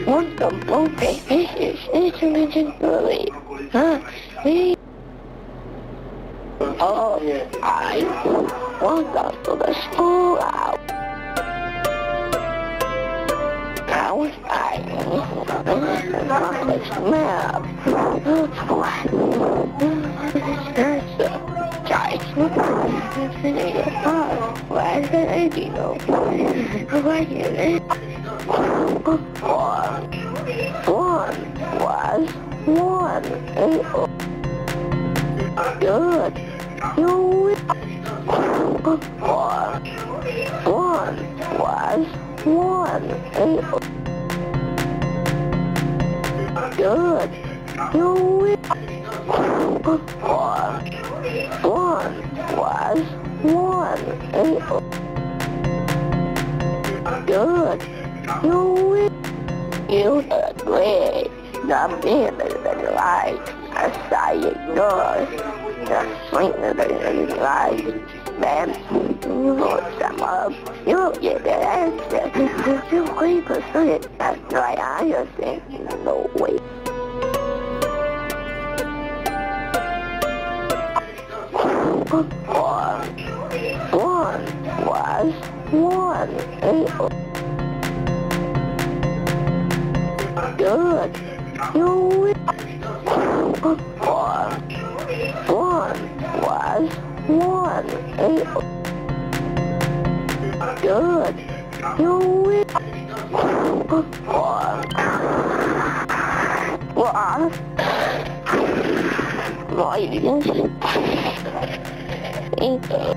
What the okay, this is intelligent bully. Huh? Oh, I want to go to the school out. I was complex map. That's a giant. Why is that empty though? Why is it? One was one. Good. You win. One was one. Good. You win. One was one. Good. You win. You agree. The better than light. I saw you yours. The sweeter than light. Man, you look some up. You'll get that answer. You 3%. That's right, I just think. No way. One was one. Good. You win. One was one. Good. You win. What? Thank you.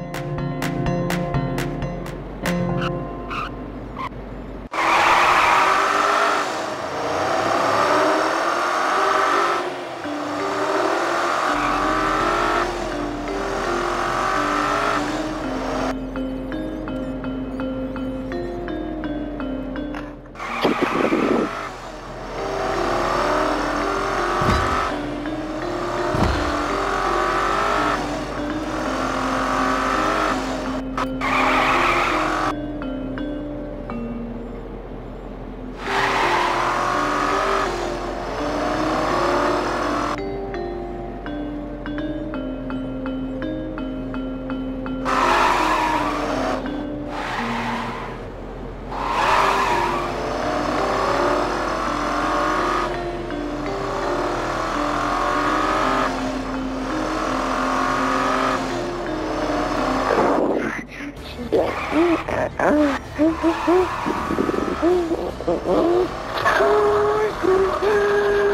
Yeah.